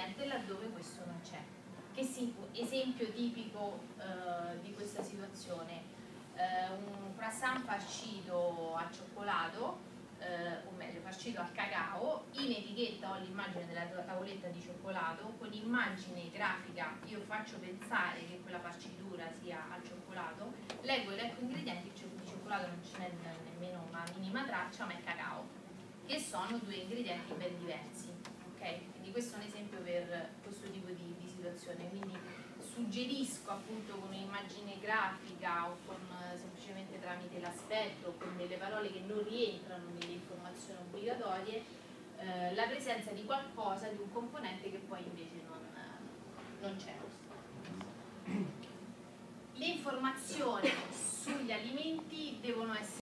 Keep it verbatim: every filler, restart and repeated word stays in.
ingrediente laddove questo non c'è. Che si, esempio tipico eh, di questa situazione, eh, un croissant farcito al cioccolato, eh, o meglio farcito al cacao, in etichetta ho l'immagine della tavoletta di cioccolato, con l'immagine grafica io faccio pensare che quella farcitura sia al cioccolato, leggo e leggo ingredienti, di cioccolato non ce n'è nemmeno una minima traccia, ma è cacao, che sono due ingredienti ben diversi. Okay? Quindi questo è un esempio per questo tipo di, di situazione, quindi suggerisco appunto con un'immagine grafica o con, semplicemente tramite l'aspetto o con delle parole che non rientrano nelle informazioni obbligatorie, eh, la presenza di qualcosa, di un componente che poi invece non, non c'è. Le informazioni sugli alimenti devono essere